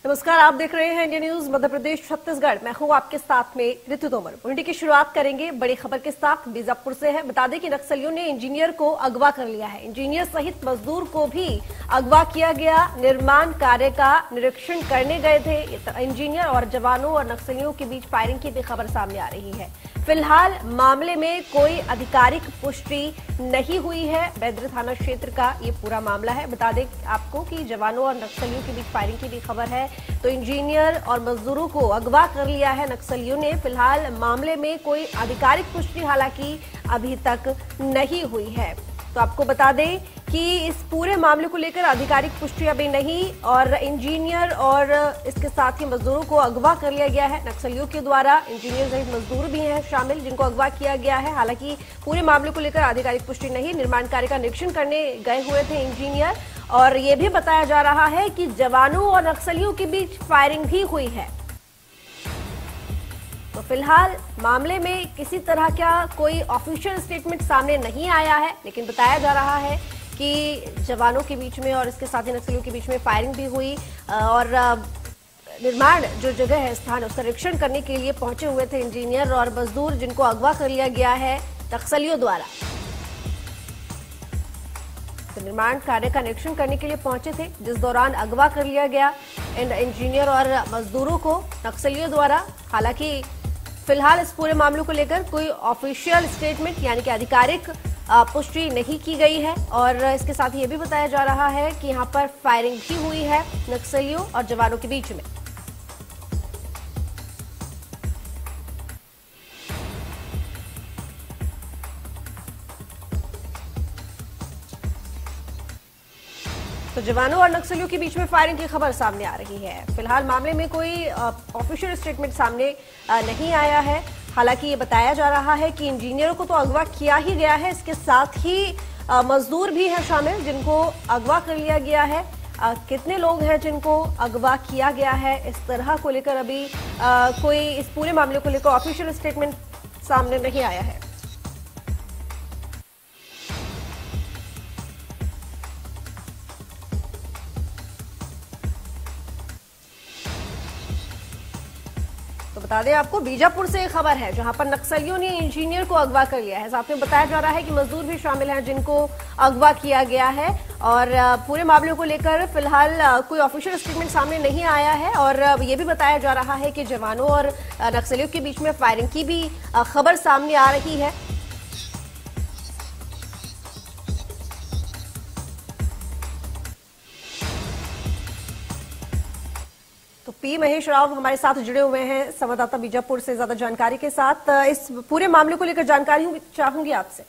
नमस्कार, आप देख रहे हैं इंडिया न्यूज मध्य प्रदेश छत्तीसगढ़। मैं हूं आपके साथ में ऋतु तोमर। बुलेटिन की शुरुआत करेंगे बड़ी खबर के साथ। बीजापुर से है। बता दें कि नक्सलियों ने इंजीनियर को अगवा कर लिया है। इंजीनियर सहित मजदूर को भी अगवा किया गया। निर्माण कार्य का निरीक्षण करने गए थे इंजीनियर और जवानों और नक्सलियों के बीच फायरिंग की भी खबर सामने आ रही है। फिलहाल मामले में कोई आधिकारिक पुष्टि नहीं हुई है। बैदर थाना क्षेत्र का ये पूरा मामला है। बता दें आपको कि जवानों और नक्सलियों के बीच फायरिंग की भी खबर है। तो इंजीनियर और मजदूरों को अगवा कर लिया है नक्सलियों ने। फिलहाल मामले में कोई आधिकारिक पुष्टि हालांकि अभी तक नहीं हुई है। तो आपको बता दें कि इस पूरे मामले को लेकर आधिकारिक पुष्टि अभी नहीं, और इंजीनियर और इसके साथ ही मजदूरों को अगवा कर लिया गया है नक्सलियों के द्वारा। इंजीनियर सहित मजदूर भी हैं शामिल जिनको अगवा किया गया है। हालांकि पूरे मामले को लेकर आधिकारिक पुष्टि नहीं। निर्माण कार्य का निरीक्षण करने गए हुए थे इंजीनियर, और ये भी बताया जा रहा है कि जवानों और नक्सलियों के बीच फायरिंग भी हुई है। तो फिलहाल मामले में किसी तरह का कोई ऑफिशियल स्टेटमेंट सामने नहीं आया है, लेकिन बताया जा रहा है कि जवानों के बीच में और इसके साथ ही नक्सलियों के बीच में फायरिंग भी हुई, और निर्माण जो जगह है, स्थान, उसका निरीक्षण करने के लिए पहुंचे हुए थे इंजीनियर और मजदूर जिनको अगवा कर लिया गया है नक्सलियों द्वारा। तो निर्माण कार्य का निरीक्षण करने के लिए पहुंचे थे, जिस दौरान अगवा कर लिया गया इन इंजीनियर और मजदूरों को नक्सलियों द्वारा। हालांकि फिलहाल इस पूरे मामले को लेकर कोई ऑफिशियल स्टेटमेंट यानी कि आधिकारिक पुष्टि नहीं की गई है, और इसके साथ ही ये भी बताया जा रहा है कि यहां पर फायरिंग भी हुई है नक्सलियों और जवानों के बीच में। तो जवानों और नक्सलियों के बीच में फायरिंग की खबर सामने आ रही है। फिलहाल मामले में कोई ऑफिशियल स्टेटमेंट सामने नहीं आया है। हालांकि ये बताया जा रहा है कि इंजीनियरों को तो अगवा किया ही गया है, इसके साथ ही मजदूर भी हैं शामिल जिनको अगवा कर लिया गया है। कितने लोग हैं जिनको अगवा किया गया है, इस तरह को लेकर अभी कोई इस पूरे मामले को लेकर ऑफिशियल स्टेटमेंट सामने नहीं आया है। तो बता दें आपको, बीजापुर से एक खबर है जहां पर नक्सलियों ने इंजीनियर को अगवा कर लिया है। साथ में बताया जा रहा है कि मजदूर भी शामिल हैं जिनको अगवा किया गया है, और पूरे मामले को लेकर फिलहाल कोई ऑफिशियल स्टेटमेंट सामने नहीं आया है। और ये भी बताया जा रहा है कि जवानों और नक्सलियों के बीच में फायरिंग की भी खबर सामने आ रही है। तो पी महेश राव हमारे साथ जुड़े हुए हैं, संवाददाता बीजापुर से, ज्यादा जानकारी के साथ। इस पूरे मामले को लेकर जानकारी चाहूंगी आपसे।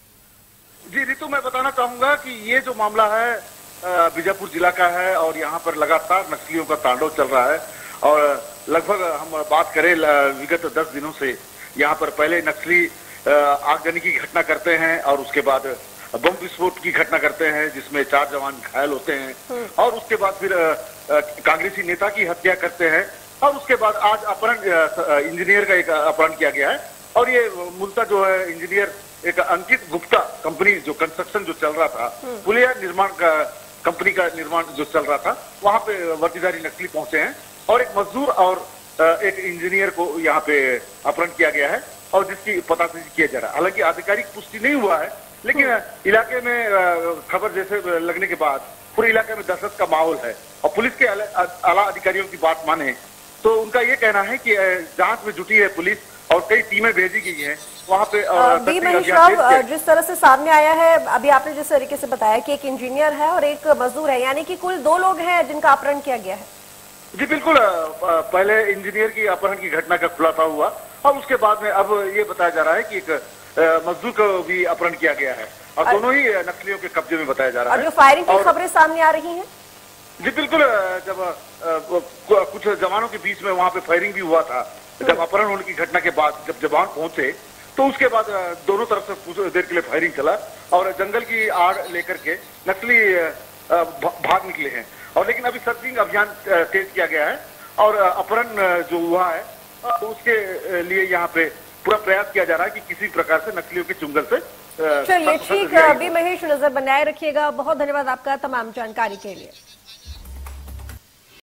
जी ऋतु, मैं बताना चाहूंगा कि ये जो मामला है बीजापुर जिला का है, और यहाँ पर लगातार नक्सलियों का तांडव चल रहा है। और लगभग हम बात करें विगत 10 दिनों से यहाँ पर पहले नक्सली आगजनी की घटना करते हैं, और उसके बाद बम विस्फोट की घटना करते हैं जिसमें 4 जवान घायल होते हैं, और उसके बाद फिर कांग्रेसी नेता की हत्या करते हैं, और उसके बाद आज अपहरण इंजीनियर का एक अपहरण किया गया है। और ये मूलतः जो है इंजीनियर एक अंकित गुप्ता कंपनी, जो कंस्ट्रक्शन जो चल रहा था, पुलिया निर्माण का कंपनी का निर्माण जो चल रहा था, वहां पे वर्दीधारी नक्सली पहुंचे हैं, और एक मजदूर और एक इंजीनियर को यहाँ पे अपहरण किया गया है, और जिसकी पतासाजी किया जा रहा है। हालांकि आधिकारिक पुष्टि नहीं हुआ है, लेकिन इलाके में खबर जैसे लगने के बाद पूरे इलाके में दहशत का माहौल है। और पुलिस के आला अधिकारियों की बात माने तो उनका ये कहना है कि जांच में जुटी है पुलिस, और कई टीमें भेजी गई हैं वहां पे। बी महेश राव, जिस तरह से सामने आया है, अभी आपने जिस तरीके से बताया कि एक इंजीनियर है और एक मजदूर है, यानी कि कुल 2 लोग हैं जिनका अपहरण किया गया है। जी बिल्कुल, पहले इंजीनियर की अपहरण की घटना का खुलासा हुआ, और उसके बाद में अब ये बताया जा रहा है कि एक मजदूर को भी अपहरण किया गया है, और दोनों ही नक्सलियों के कब्जे में बताया जा रहा है। और जो फायरिंग की खबरें सामने आ रही हैं, जी बिल्कुल, जब कुछ जवानों के बीच में वहां पे फायरिंग भी हुआ था, जब अपहरण होने की घटना के बाद जब जवान पहुंचे, तो उसके बाद दोनों तरफ से कुछ देर के लिए फायरिंग चला, और जंगल की आड़ लेकर के नक्सली भाग निकले हैं। और लेकिन अभी सर्चिंग अभियान तेज किया गया है, और अपहरण जो हुआ है उसके लिए यहाँ पे पूरा प्रयास किया जा रहा है कि किसी प्रकार से नक्सलियों के चुंगल से। चलिए ठीक है, अभी महेश नजर बनाए रखिएगा। बहुत धन्यवाद आपका तमाम जानकारी के लिए।